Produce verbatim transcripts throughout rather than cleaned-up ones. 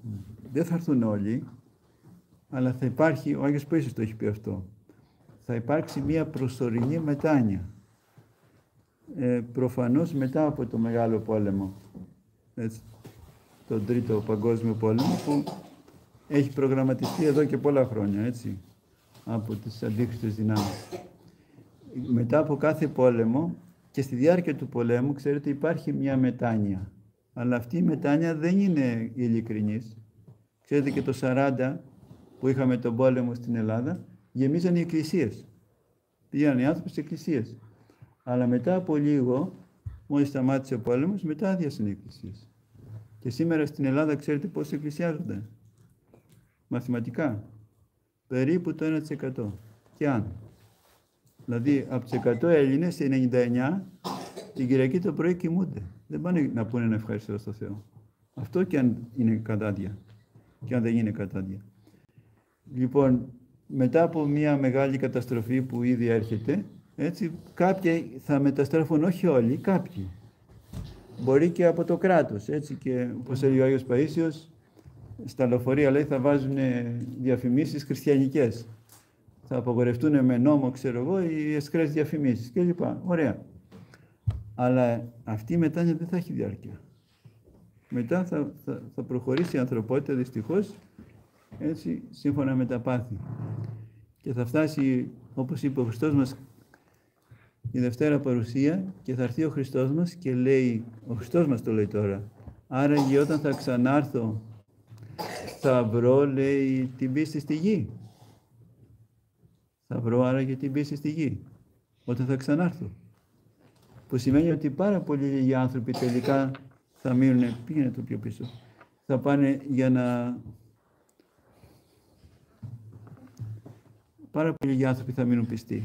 Δεν θα έρθουν όλοι, αλλά θα υπάρχει, ο Άγιος Παΐσιος το έχει πει αυτό, θα υπάρξει μία προσωρινή μετάνοια. Ε, προφανώς μετά από το Μεγάλο Πόλεμο, έτσι, τον Τρίτο Παγκόσμιο Πόλεμο, που έχει προγραμματιστεί εδώ και πολλά χρόνια, έτσι, από τις αντίχρηστες δυνάμεις. Μετά από κάθε πόλεμο και στη διάρκεια του πολέμου, ξέρετε, υπάρχει μια μετάνοια. Αλλά αυτή η μετάνοια δεν είναι ειλικρινής. Ξέρετε, και το σαράντα που είχαμε τον πόλεμο στην Ελλάδα, γεμίζαν οι εκκλησίες. Πήγαν οι άνθρωποι στις εκκλησίες. Αλλά μετά από λίγο, μόλις σταμάτησε ο πόλεμος, μετά άδειασαν οι εκκλησίες. Και σήμερα στην Ελλάδα, ξέρετε πώς εκκλησιάζονται? Μαθηματικά. Περίπου το ένα τοις εκατό. Και αν. Δηλαδή, από τους εκατό Έλληνες, οι ενενήντα εννιά την Κυριακή το πρωί κοιμούνται. Δεν πάνε να πούνε ένα ευχαριστώ στο Θεό. Αυτό και αν είναι κατάδια. Και αν δεν είναι κατάδια. Λοιπόν, μετά από μια μεγάλη καταστροφή που ήδη έρχεται, έτσι, κάποιοι θα μεταστρέφουν, όχι όλοι, κάποιοι. Μπορεί και από το κράτος, έτσι, και όπως έλεγε ο Άγιος Παΐσιος, στα λεωφορεία, λέει, θα βάζουν διαφημίσεις χριστιανικές. Θα απαγορευτούν με νόμο, ξέρω εγώ, οι αισχρές διαφημίσεις κλπ. Ωραία. Αλλά αυτή η μετάνοια δεν θα έχει διάρκεια. Μετά θα, θα, θα προχωρήσει η ανθρωπότητα, δυστυχώς, έτσι, σύμφωνα με τα πάθη. Και θα φτάσει, όπως είπε ο Χριστός μας, η Δευτέρα Παρουσία, και θα έρθει ο Χριστός μας και λέει, ο Χριστός μας το λέει τώρα, άραγε όταν θα ξανάρθω, θα βρω, λέει, την πίστη στη γη. Θα βρω άραγε την πίστη στη γη, όταν θα ξανάρθω. Που σημαίνει ότι πάρα πολλοί λίγοι άνθρωποι τελικά θα μείνουν, πήγαινε το πιο πίσω, θα πάνε για να... Πάρα πολλοί λίγοι άνθρωποι θα μείνουν πιστοί.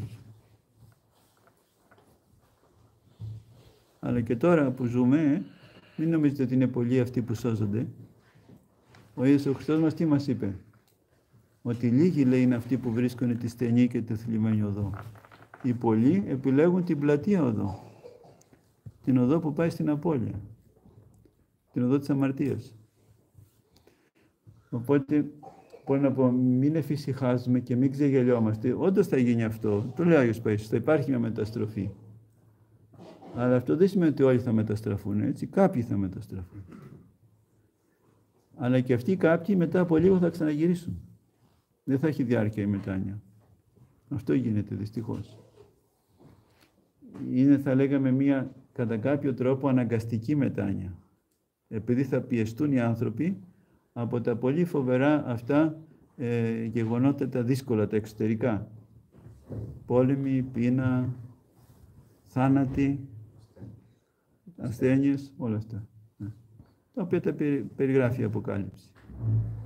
Αλλά και τώρα που ζούμε, μην νομίζετε ότι είναι πολλοί αυτοί που σώζονται. Ο ίδιος ο Χριστός μας τι μας είπε? Ότι λίγοι, λέει, είναι αυτοί που βρίσκουν τη στενή και τη θλιμμένη οδό. Οι πολλοί επιλέγουν την πλατεία οδό. Την οδό που πάει στην απώλεια. Την οδό της αμαρτίας. Οπότε, μπορώ να πω, μην εφησυχάζουμε και μην ξεγελιόμαστε. Όντως θα γίνει αυτό. Το λέει ο Άγιος Παΐσιος, θα υπάρχει μια μεταστροφή. Αλλά αυτό δεν σημαίνει ότι όλοι θα μεταστραφούν, έτσι. Κάποιοι θα μεταστραφούν. Αλλά και αυτοί κάποιοι μετά από λίγο θα ξαναγυρίσουν. Δεν θα έχει διάρκεια η μετάνοια. Αυτό γίνεται δυστυχώς. Είναι, θα λέγαμε, μια κατά κάποιο τρόπο αναγκαστική μετάνοια. Επειδή θα πιεστούν οι άνθρωποι από τα πολύ φοβερά αυτά ε, γεγονότα, τα δύσκολα, τα εξωτερικά. Πόλεμοι, πείνα, θάνατοι, ασθένειες, όλα αυτά. Τα οποία τα περιγράφει η Αποκάλυψη.